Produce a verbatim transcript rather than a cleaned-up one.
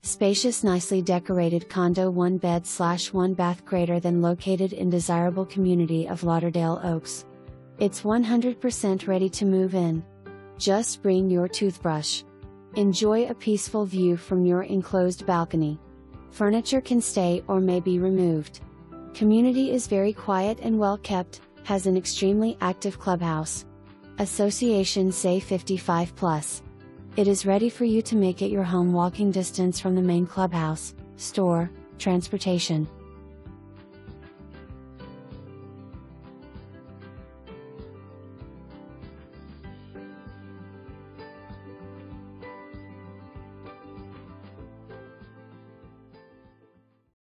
Spacious, nicely decorated condo, one bed slash one bath, greater than, located in desirable community of Lauderdale Oaks. It's one hundred percent ready to move in. Just bring your toothbrush. Enjoy a peaceful view from your enclosed balcony. Furniture can stay or may be removed. Community is very quiet and well kept, has an extremely active clubhouse. Association say fifty-five plus. It is ready for you to make it your home, walking distance from the main clubhouse, store, transportation.